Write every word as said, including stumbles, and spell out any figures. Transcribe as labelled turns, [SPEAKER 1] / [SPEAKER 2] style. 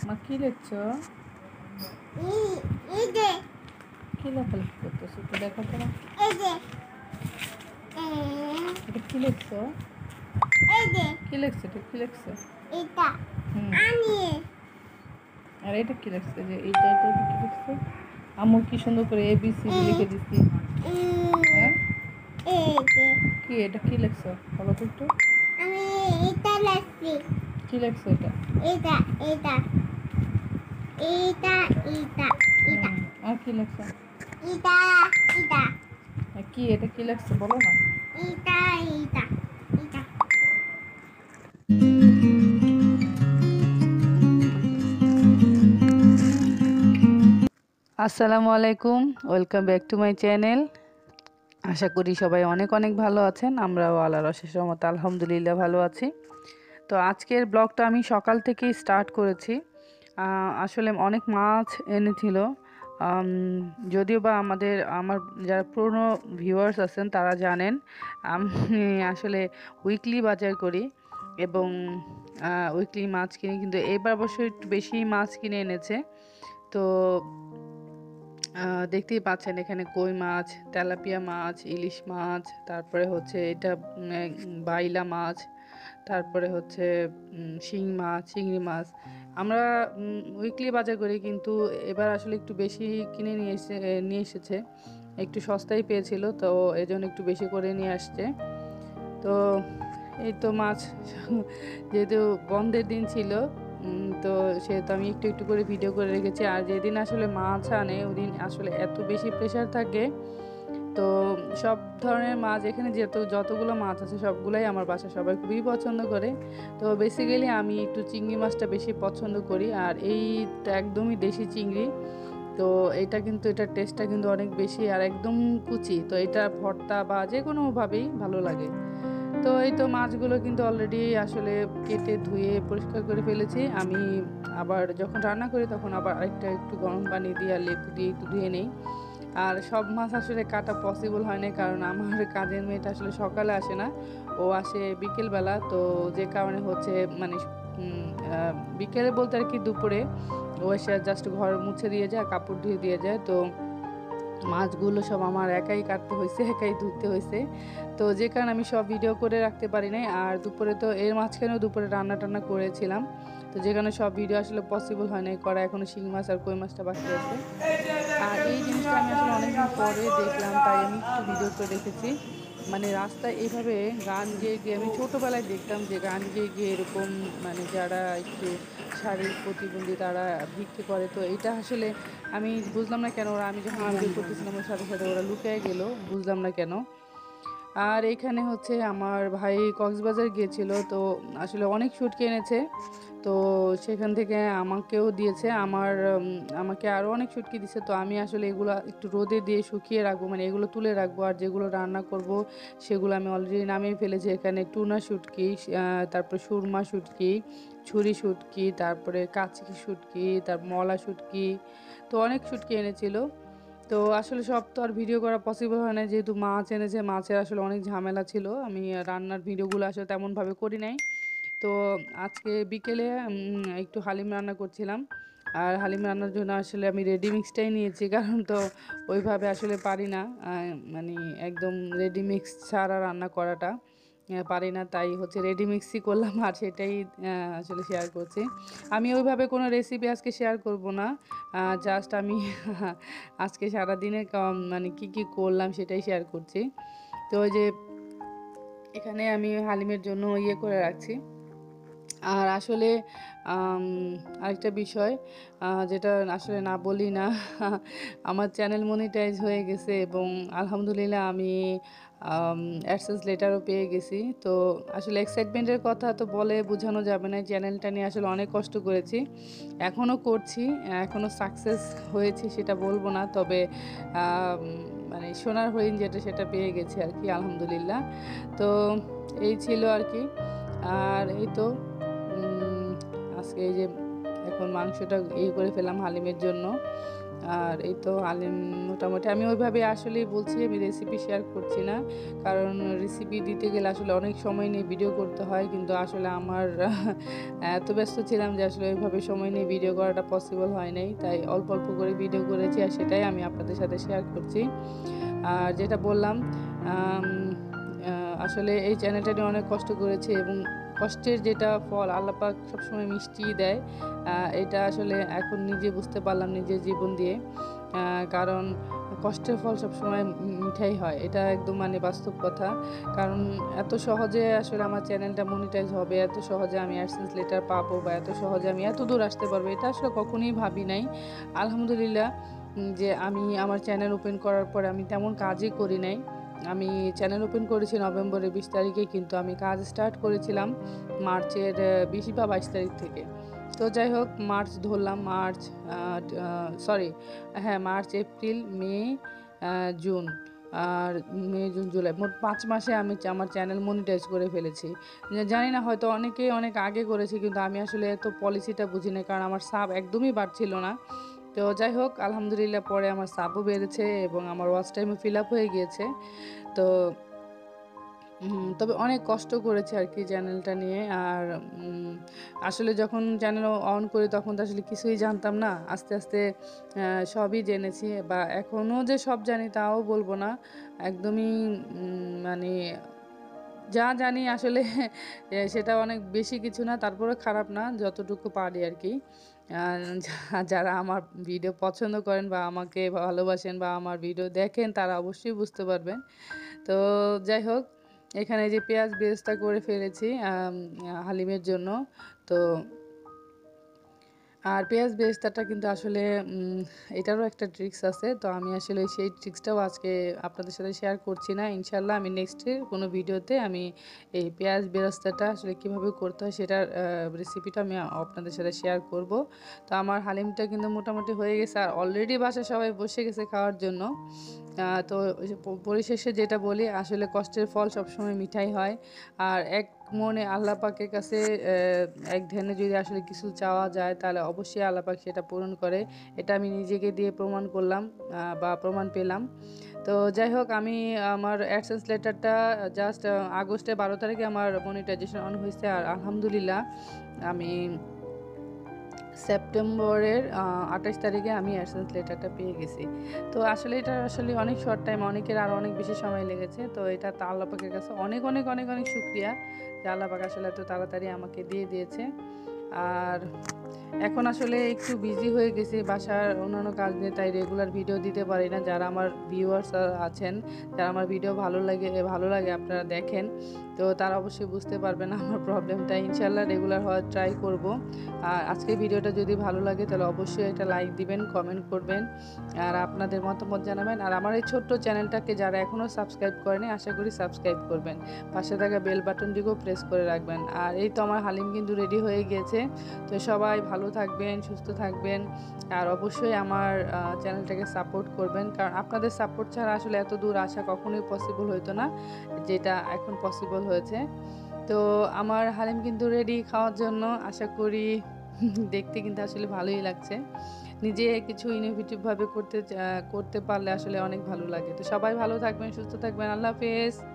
[SPEAKER 1] মা কি লিখছো? কি লেখালেখি করতেছো একটু দেখো তো। এটা কি লিখছো? কি লিখছো? এটা কি লিখছো? আর এটা কি লিখছো? যে এইটা এটা কি লিখছো? আম্মু কি সুন্দর করে এ বি সি লিখে দিচ্ছি। হ্যাঁ কি এটা কি লিখছো বলো তো একটু। কি লিখছো এটা? আর কি লিখছো? কি এটা কি লিখছো বলো না। আসসালামু আলাইকুম, welcome back to my channel. আশা করি সবাই অনেক অনেক ভালো আছেন। আমরাও আল্লাহর অশেষ রহমতে আলহামদুলিল্লাহ ভালো আছি। তো আজকের ব্লগটা আমি সকাল থেকেই স্টার্ট করেছি। আসলে অনেক মাছ এনেছিল, যদিও বা আমাদের আমার যারা পুরনো ভিউয়ার্স আছেন তারা জানেন আমি আসলে উইকলি বাজার করি এবং উইকলি মাছ কিনি, কিন্তু এবার অবশ্যই একটু বেশি মাছ কিনে এনেছে। তো দেখতেই পাচ্ছেন এখানে কই মাছ, তেলাপিয়া মাছ, ইলিশ মাছ, তারপরে হচ্ছে এটা বাইলা মাছ, তারপরে হচ্ছে শিং মাছ, চিংড়ি মাছ। আমরা উইকলি বাজার করি, কিন্তু এবার আসলে একটু বেশি কিনে নিয়ে এসে নিয়ে এসেছে একটু সস্তায় পেয়েছিল, তো এই জন্য একটু বেশি করে নিয়ে আসছে। তো এই তো মাছ যেহেতু বন্ধের দিন ছিল, তো সেহেতু আমি একটু একটু করে ভিডিও করে রেখেছি। আর যেদিন আসলে মাছ আনে ওই দিন আসলে এত বেশি প্রেশার থাকে, তো সব ধরনের মাছ এখানে যেহেতু যতগুলো মাছ আছে সবগুলাই আমার বাসা সবাই খুবই পছন্দ করে। তো বেসিক্যালি আমি একটু চিংড়ি মাছটা বেশি পছন্দ করি, আর এইটা একদমই দেশি চিংড়ি। তো এটা কিন্তু এটার টেস্টটা কিন্তু অনেক বেশি আর একদম কুচি, তো এটা ভর্তা বা যে কোনোভাবেই ভালো লাগে। তো এই তো মাছগুলো কিন্তু অলরেডি আসলে কেটে ধুয়ে পরিষ্কার করে ফেলেছি। আমি আবার যখন রান্না করি তখন আবার আরেকটা একটু গরম পানি দিয়ে আর লেবু দিয়ে একটু ধুয়ে নেই। আর সব মাছ আসলে কাটা পসিবল হয় না, কারণ আমার কাজের মেয়েটা আসলে সকালে আসে না, ও আসে বিকেলবেলা। তো যে কারণে হচ্ছে মানে বিকেলে বলতে আর কি দুপুরে ও এসে জাস্ট ঘর মুছে দিয়ে যায়, কাপড় ধুয়ে দিয়ে যায়। তো মাছগুলো সব আমার একাই কাটতে হয়েছে, একাই ধুতে হয়েছে। তো যে কারণে আমি সব ভিডিও করে রাখতে পারি নাই। আর দুপুরে তো এর মাঝখানেও দুপুরে রান্না টান্না করেছিলাম, তো যে কারণে সব ভিডিও আসলে পসিবল হয় নাই করা। এখনও শিং মাছ আর কই মাছটা বাকি আছে। আর এই জিনিসটা আমি আসলে অনেকদিন পরে দেখলাম, তাই আমি একটু ভিডিও করে রেখেছি। মানে রাস্তায় এইভাবে গান গেয়ে গিয়ে, আমি ছোটোবেলায় দেখতাম যে গান গেয়ে গিয়ে এরকম মানে যারা একটু শারীরিক প্রতিবন্ধী তারা ভিক্ষে করে। তো এটা আসলে আমি বুঝলাম না কেন ওরা, আমি যখন ভিডিও করতেছিলাম ওর সাথে সাথে ওরা লুকিয়ে গেল, বুঝলাম না কেন। আর এখানে হচ্ছে আমার ভাই কক্সবাজার গিয়েছিল, তো আসলে অনেক শুটকি এনেছে, তো সেখান থেকে আমাকেও দিয়েছে। আমার আমাকে আরও অনেক শুটকি দিয়েছে। তো আমি আসলে এগুলো একটু রোদে দিয়ে শুকিয়ে রাখবো, মানে এগুলো তুলে রাখবো। আর যেগুলো রান্না করব সেগুলো আমি অলরেডি নামিয়ে ফেলেছি। এখানে টুনা শুটকি, তারপর সুরমা শুটকি, ছুরি শুটকি, তারপরে কাচকি শুটকি, তারপর মলা শুটকি, তো অনেক শুটকি এনেছিল। তো আসলে সব তো আর ভিডিও করা পসিবল হয় না, যেহেতু মাছ এনেছে, মাছের আসলে অনেক ঝামেলা ছিল। আমি রান্নার ভিডিওগুলো আসলে তেমনভাবে করি নাই। তো আজকে বিকেলে একটু হালিম রান্না করছিলাম, আর হালিম রান্নার জন্য আসলে আমি রেডি মিক্সটাই নিয়েছি, কারণ তো ওইভাবে আসলে পারি না, মানে একদম রেডি মিক্স ছাড়া রান্না করাটা পারি না, তাই হচ্ছে রেডি মিক্সই করলাম আর সেটাই আসলে শেয়ার করছি। আমি ওইভাবে কোনো রেসিপি আজকে শেয়ার করব না, জাস্ট আমি আজকে সারাদিনের মানে কি কি করলাম সেটাই শেয়ার করছি। তো ওই যে এখানে আমি হালিমের জন্য ইয়ে করে রাখছি। আর আসলে আরেকটা বিষয় যেটা আসলে না বলি না, আমার চ্যানেল মনিটাইজ হয়ে গেছে এবং আলহামদুলিল্লাহ আমি অ্যাডসেন্স লেটারও পেয়ে গেছি। তো আসলে এক্সাইটমেন্টের কথা তো বলে বোঝানো যাবে না। চ্যানেলটা নিয়ে আসলে অনেক কষ্ট করেছি, এখনও করছি, এখনও সাকসেস হয়েছি সেটা বলবো না, তবে মানে সোনার হরিণ যেটা সেটা পেয়ে গেছি আর কি, আলহামদুলিল্লাহ। তো এই ছিল আর কি। আর এই তো আজকে এই যে এখন মাংসটা ইয়ে করে ফেলাম হালিমের জন্য। আর এই তো হালিম মোটামুটি আমি ওইভাবে আসলেই বলছি, আমি রেসিপি শেয়ার করছি না, কারণ রেসিপি দিতে গেলে আসলে অনেক সময় নিয়ে ভিডিও করতে হয়, কিন্তু আসলে আমার এত ব্যস্ত ছিলাম যে আসলে ওইভাবে সময় নিয়ে ভিডিও করাটা পসিবল হয় নাই, তাই অল্প অল্প করে ভিডিও করেছি আর সেটাই আমি আপনাদের সাথে শেয়ার করছি। আর যেটা বললাম, আম, আহ, আসলে এই চ্যানেলটা নিয়ে অনেক কষ্ট করেছি এবং কষ্টের যেটা ফল আল্লাহ পাক সবসময় মিষ্টিই দেয়। আহ, এটা আসলে এখন নিজে বুঝতে পারলাম নিজের জীবন দিয়ে। আহ, কারণ কষ্টের ফল সবসময় মিঠাই হয়, এটা একদম মানে বাস্তব কথা। কারণ এত সহজে আসলে আমার চ্যানেলটা মনিটাইজ হবে, এত সহজে আমি অ্যাডসেন্স লেটার পাবো, বা এত সহজে আমি এত দূর আসতে পারবো, এটা আসলে কখনোই ভাবি নাই। আলহামদুলিল্লাহ, উম, যে আমি আমার চ্যানেল ওপেন করার পরে আমি তেমন কাজই করি নাই। আমি চ্যানেল ওপেন করেছি নভেম্বরের বিশ তারিখে, কিন্তু আমি কাজ স্টার্ট করেছিলাম মার্চের বিশ বা বাইশ তারিখ থেকে। তো যাই হোক, মার্চ ধরলাম, মার্চ, সরি, হ্যাঁ March, April, May, ah, June, আর মে, জুন, জুলাই, মোট পাঁচ মাসে আমি চা- আমার চ্যানেল মনিটাইজ করে ফেলেছি। যে- জানি না, হয়তো অনেকেই অনেক আগে করেছে, কিন্তু আমি আসলে এত পলিসিটা বুঝি না, কারণ আমার সাব একদমই বাড়ছিল না। তো যাই হোক, আলহামদুলিল্লাহ পরে আমার সাবও বেড়েছে এবং আমার ওয়াচ টাইমও ফিল আপ হয়ে গিয়েছে। তো হুম, তবে অনেক কষ্ট করেছি আর কি চ্যানেলটা নিয়ে। আর উম, আসলে যখন চ্যানেল অন করি তখন তো আসলে কিছুই জানতাম না, আস্তে আস্তে আহ, সবই জেনেছি, বা এখনও যে সব জানি তাও বলবো না। একদমই উম, মানে যা জানি আসলে এ, সেটা অনেক বেশি কিছু না, তারপরে খারাপ না, যতটুকু পারি আর কি। আর যা- যারা আমার ভিডিও পছন্দ করেন বা আমাকে ভালোবাসেন বা আমার ভিডিও দেখেন, তারা অবশ্যই বুঝতে পারবেন। তো যাই হোক, এখানে যে পেঁয়াজ বেরেস্তা করে ফেলেছি আম, হালিমের জন্য। তো আর পেঁয়াজ বেরেস্তাটা কিন্তু আসলে উম, এটারও একটা ট্রিক্স আছে, তো আমি আসলে সেই ট্রিক্সটাও আজকে আপনাদের সাথে শেয়ার করছি না। ইনশাল্লাহ আমি নেক্সটের কোনো ভিডিওতে আমি এই পেঁয়াজ বেরেস্তাটা আসলে কীভাবে করতে হয় সেটার রেসিপিটা আমি আপনাদের সাথে শেয়ার করব। তো আমার হালিমটা কিন্তু মোটামুটি হয়ে গেছে, আর অলরেডি বাসায় সবাই বসে গেছে খাওয়ার জন্য। আহ, তো ওই যে প- পরিশেষে যেটা বলি, আসলে কষ্টের ফল সবসময় মিঠাই হয়। আর এক মনে আল্লাহ পাকের কাছে আহ, এক ধ্যানে যদি আসলে কিছু চাওয়া যায়, তাহলে অবশ্যই আল্লাহ পাক সেটা পূরণ করে। এটা আমি নিজেকে দিয়ে প্রমাণ করলাম, আহ, বা প্রমাণ পেলাম। তো যাই হোক, আমি আমার অ্যাডসেন্স লেটারটা জাস্ট আগস্টের বারো তারিখে আমার মনিটাইজেশন অন হয়েছে, আর আলহামদুলিল্লাহ আমি সেপ্টেম্বরের আঠাশ তারিখে আমি অ্যাডসেন্স লেটারটা পেয়ে গেছি। তো আসলে এটা আসলে অনেক শর্ট টাইম, অনেকের আরও অনেক বেশি সময় লেগেছে। তো এটা তা আল্লাহ পাকের কাছে অনেক অনেক অনেক অনেক শুক্রিয়া যে আল্লাহ পাক আসলে এত তাড়াতাড়ি আমাকে দিয়ে দিয়েছে। আর এখন আসলে একটু বিজি হয়ে গেছি বাসার অন্যান্য কাজ নিয়ে, তাই রেগুলার ভিডিও দিতে পারি না। যারা আমার ভিউয়ার্স আছেন, যারা আমার ভিডিও ভালো লাগে ভালো লাগে আপনারা দেখেন, তো তারা অবশ্যই বুঝতে পারবেন আমার প্রবলেমটা। ইনশাল্লাহ রেগুলার হওয়ার ট্রাই করব। আর আজকের ভিডিওটা যদি ভালো লাগে তাহলে অবশ্যই এটা লাইক দিবেন, কমেন্ট করবেন, আর আপনাদের মতামত জানাবেন। আর আমার এই ছোট্ট চ্যানেলটাকে যারা এখনও সাবস্ক্রাইব করেনি, আশা করি সাবস্ক্রাইব করবেন, পাশে থাকা বেল বাটনটিকেও প্রেস করে রাখবেন। আর এই তো আমার হালিম কিন্তু রেডি হয়ে গিয়েছে। তো সবাই ভালো থাকবেন, সুস্থ থাকবেন, আর অবশ্যই আমার চ্যানেলটাকে সাপোর্ট করবেন, কারণ আপনাদের সাপোর্ট ছাড়া আসলে এত দূর আসা কখনোই পসিবল হতো না, যেটা এখন পসিবল হয়েছে। তো আমার হালিম কিন্তু রেডি খাওয়ার জন্য, আশা করি দেখতে কিন্তু আসলে ভালোই লাগছে। নিজে কিছু ইনোভেটিভভাবে করতে চা- করতে পারলে আসলে অনেক ভালো লাগে। তো সবাই ভালো থাকবেন, সুস্থ থাকবেন, আল্লাহ হাফেজ।